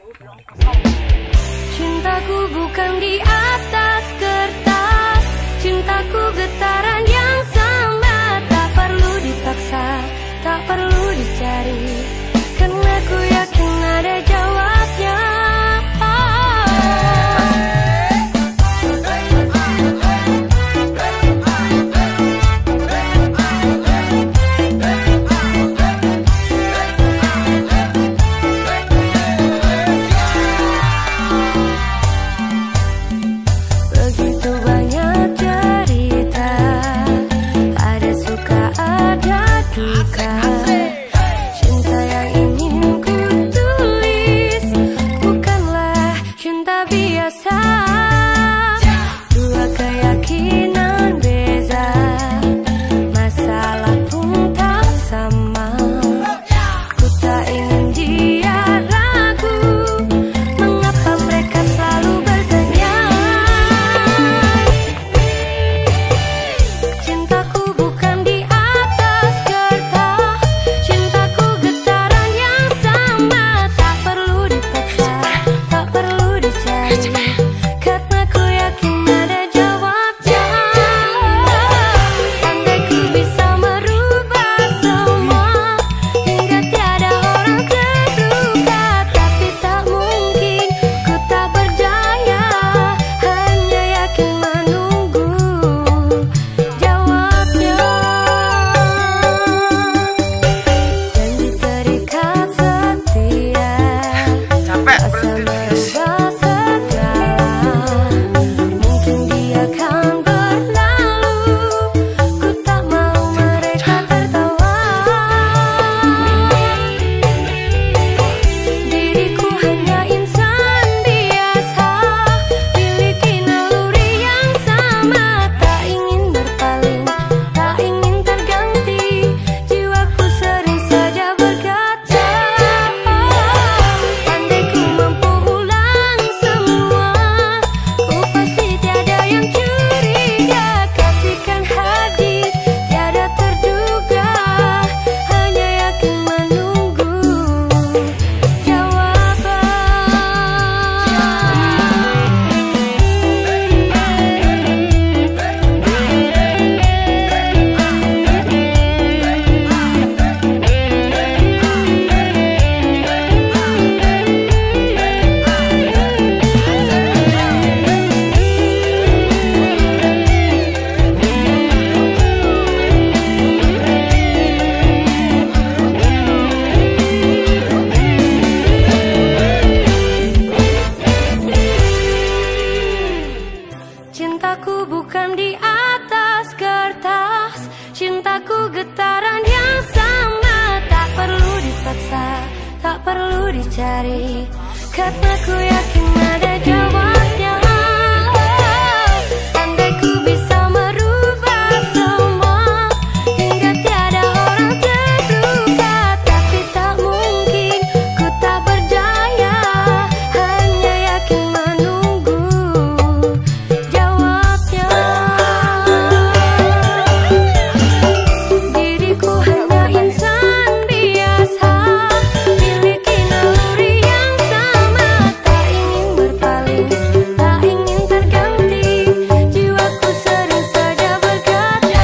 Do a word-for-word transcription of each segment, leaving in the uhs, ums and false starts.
Cintaku bukan di atas kertas, cintaku getaran yang sama. Tak perlu dipaksa, tak perlu dicari, karena ku yakin ada jawabnya. Cintaku bukan di atas kertas, cintaku getaran yang sama. Tak perlu dipaksa, tak perlu dicari, karena ku yakin ada jawabnya. Andai ku bisa merubah semua hingga tiada orang terluka, tapi tak mungkin, ku tak berdaya, hanya yakin menunggu jawabnya. Diriku hanya insan biasa, miliki naluri yang sama. Tak ingin berpaling, tak ingin terganti, jiwaku sering saja berkata,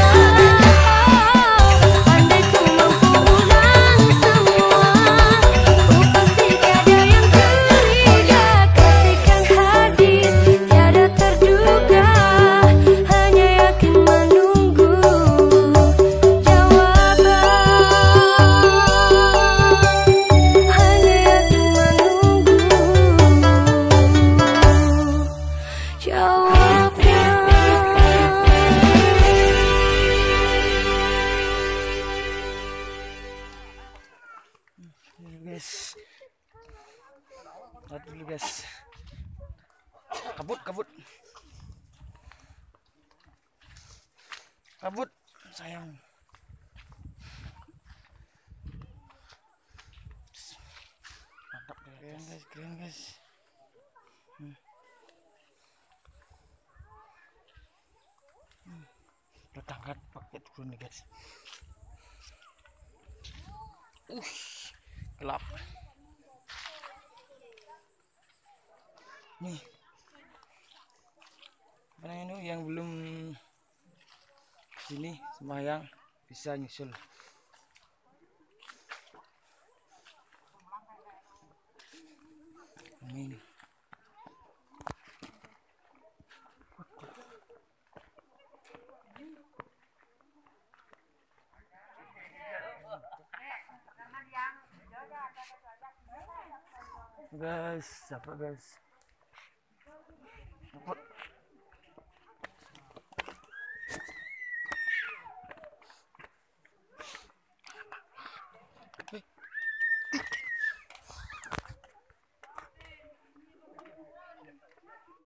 andai ku mampu ulang semua, ku pasti tiada yang curiga. Kasihkan hadir, tiada terduga, hanya yakin menunggu jawaban. Hanya yakin menunggu jawabnya. Guys, lihat dulu guys, kabut kabut kabut sayang. Mantap keren guys, keren guys. Hmm. Hmm. Tetangga pakai turun nih guys. Uh, gelap. Nih. Mana ini yang belum sini sembahyang bisa nyusul. Amin. Guys, capek guys. Capek.